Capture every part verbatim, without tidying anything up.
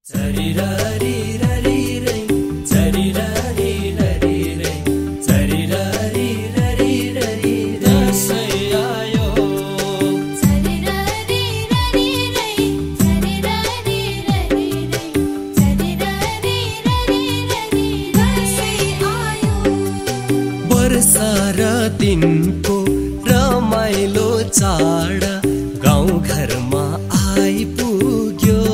सारा दिनको रमाइलो चाड गाउँ घरमा आइपुग्यो।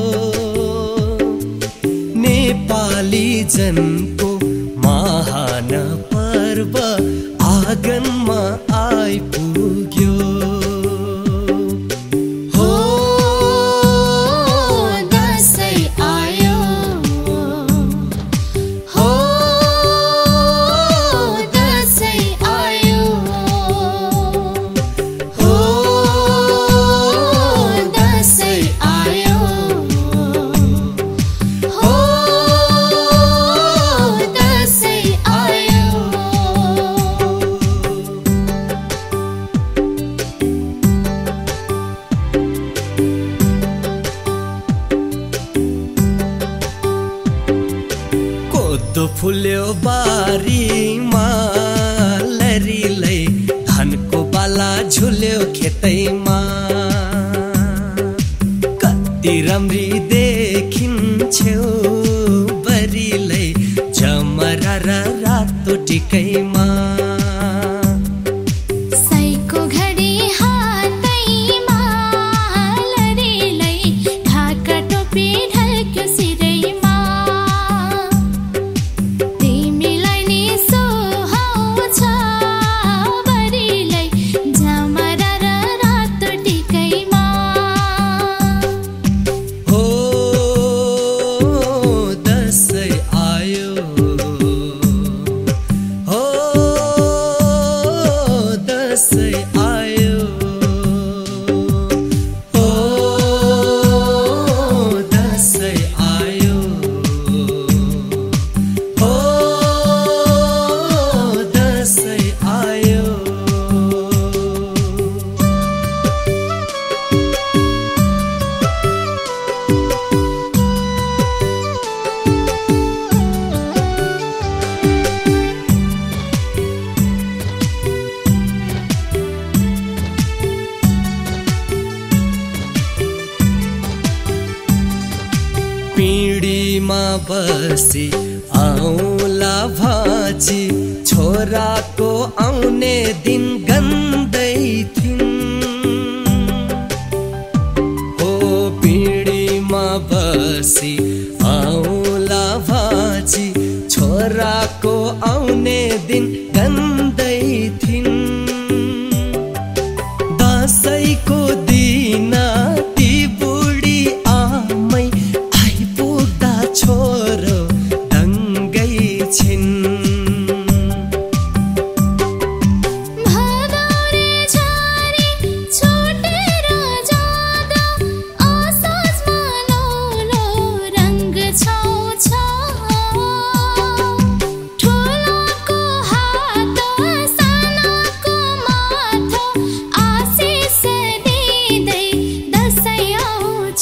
नेपाली जनको महान पर्व आँगनमा आइपुग्यो। हो दसैँ आयो, हो दसैँ आयो, हो दसैँ आयो, हो दसैँ आयो। कोदो फुल्यो बारीमा लरीलै, धानको बाला झुल्यो खेतैमा। कति राम्री देखिन्छौ बरीलै, जमरा र रातो टिकैमा। सैको घडी हातैमा लरीलै, ढाका टोपी ढल्क्यो सिरैमा। तिमीलाई नि सोहाउँछ बरीलै, जमरा र रातो टिकैमा। हो दसैँ आयो, हो दसैँ आयो, हो दसैँ आयो, हो दसैँ आयो। पिँढीमा बसी आउला भाँची, छोराको आउने दिन गन्दै थिइन्। हो पिँढीमा बसी आउला भाँची, छोराको आउने दिन गन्दै थिइन्। दसैँको दिन ती बुढी आमै आइपुग्दा छोरो दङ्गै छिन्। भदौरे झारी छुटेर जाँदा, असोजमा नौलो रङ्ग छाउँछ। ठुलोको हात सानोको माथो, आशिष दिँदै दसैँ आउँछ।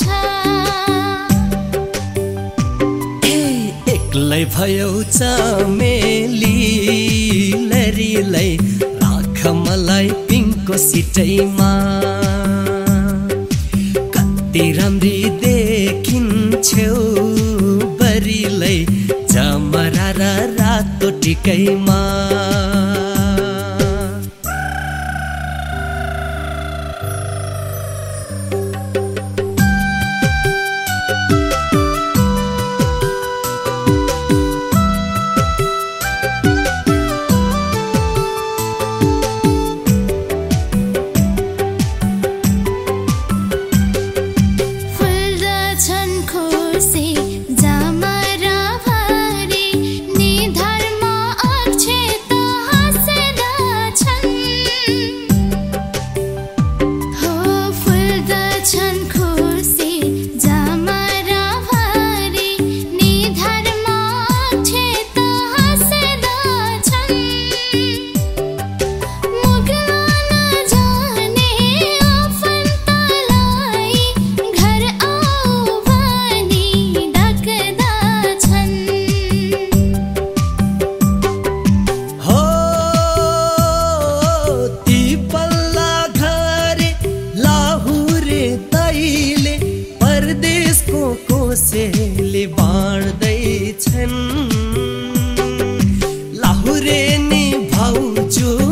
ए एक्लै भयो चमेली लरीलै, राख मलाई पिङको सिटैमा। कति राम्री देखिन्छौ बरीलै, जमरा र रातो टिकैमा। फुल्दछन् खुसी जमरा भरी, निधारमा अक्षता देउसेली बाँड्दैछन् लाहुरे नि भाउजू